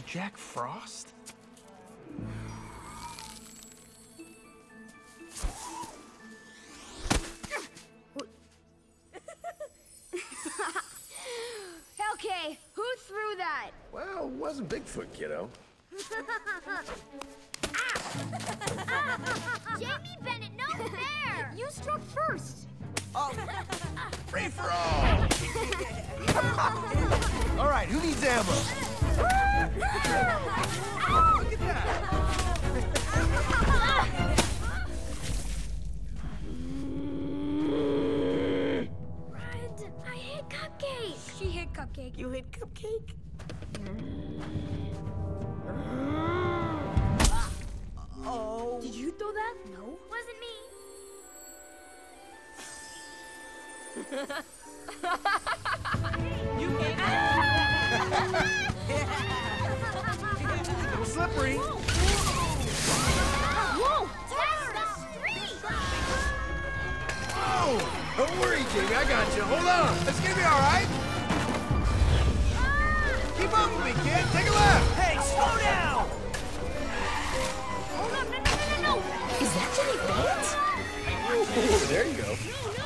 Jack Frost? Okay, who threw that? Well, it wasn't Bigfoot, kiddo. Jamie Bennett, no fair! You struck first. Oh. Free for all! All right, who needs ammo? Look at that! Red, I hit Cupcake. She hit Cupcake. You hit Cupcake? Oh. Did you throw that? No. Wasn't me. You hit A little slippery. Whoa! That's the street! Oh! Don't worry, Jamie, I got you. Hold on. It's gonna be all right. Keep up with me, kid. Take a left. Hey, slow down! Hold on, no! Is that Jimmy Bennett? Ooh, there you go.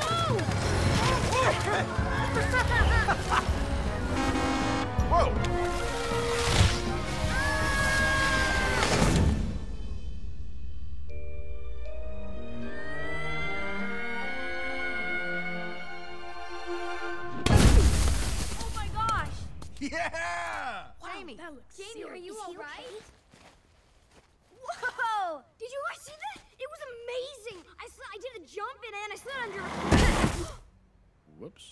Whoa! Oh my gosh! Yeah! Jamie. That looks Jamie, are you Is he alright? Whoa! Did you guys see that? It was amazing! I did a jump and I slid under. Whoops.